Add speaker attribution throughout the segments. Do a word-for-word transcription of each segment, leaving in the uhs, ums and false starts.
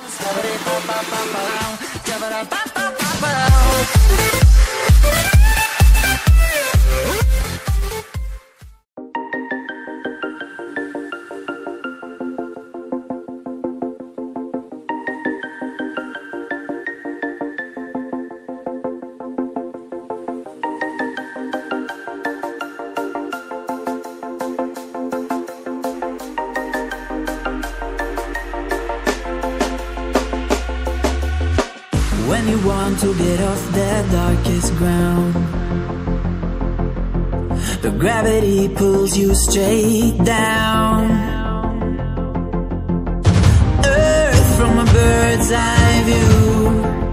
Speaker 1: When you want to get off the darkest ground, the gravity pulls you straight down. Earth from a bird's eye view.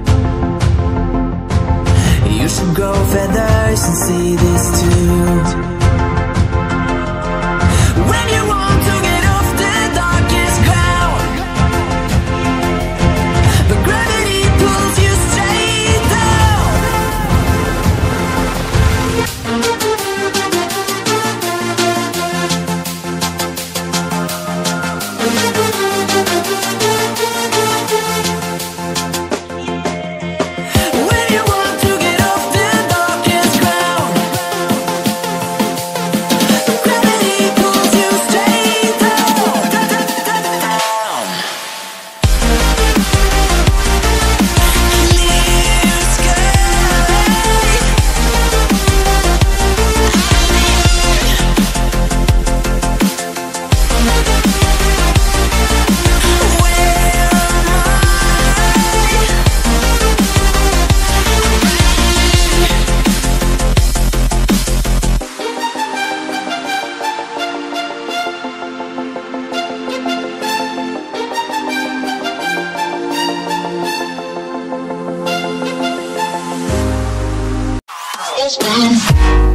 Speaker 1: You should grow feathers and see this too. When you want to get off the darkest ground, the gravity pulls you straight down. When you want to get off the darkest ground, the gravity pulls you straight down, down, down. Clear sky. Where am I?